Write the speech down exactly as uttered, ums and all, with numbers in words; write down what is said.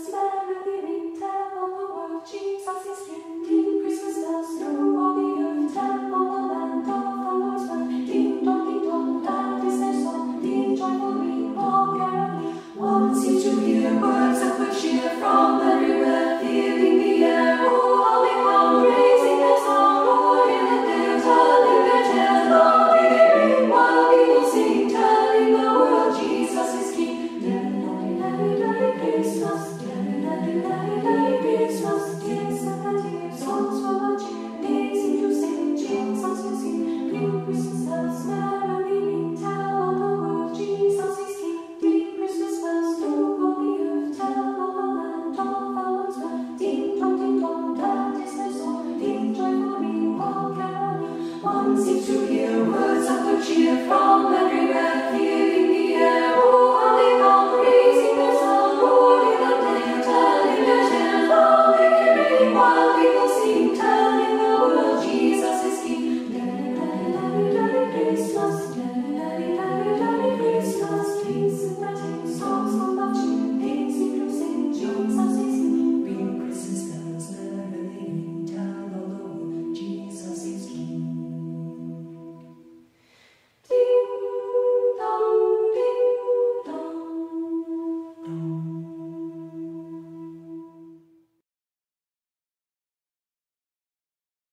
Christmas melody ring, tell all the world Jesus is King. King Christmas bells, snow on the earth, tell